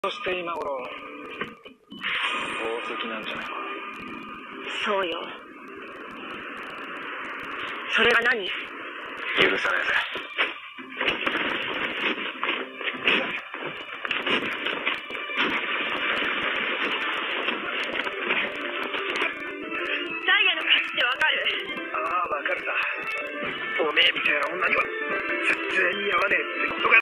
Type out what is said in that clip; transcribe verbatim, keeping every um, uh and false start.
そして今頃宝石なんじゃないか。 そうよ。それが何？ 許さねえぜ。 ダイヤの価値ってわかる？ ああ、わかるさ。おめえみたいな女には絶対に合わねえってことが